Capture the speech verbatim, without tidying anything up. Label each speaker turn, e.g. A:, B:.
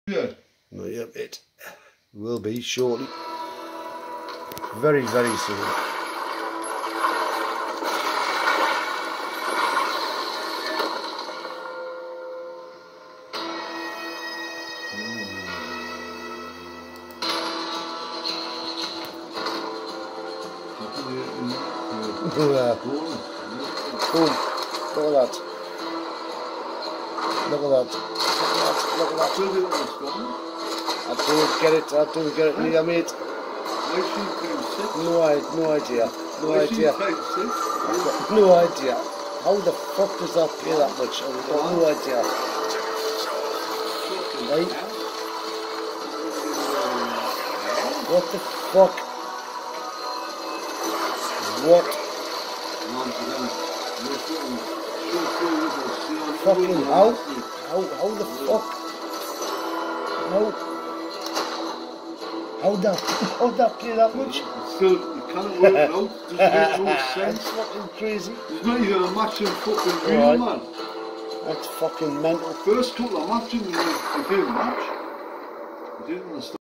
A: Yeah.
B: Not yet, it will be shortly. Very, very soon. Boom. Boom. Look at that. Look at that. Look at that. Look at that. I don't get it. I don't get it. Neither, mate. No, I, no idea. No idea. I've got no idea. How the fuck does that pay that much? I've got no idea. Right? What the fuck? What? Fucking how? How, how the fuck? How? How'd that, how'd that pay that much?
A: Still, you can't work it out. Doesn't make no sense.
B: That's fucking crazy.
A: It's not even a matching fucking real,
B: right.
A: Man.
B: That's fucking mental.
A: First couple of matches, we didn't match. We didn't understand.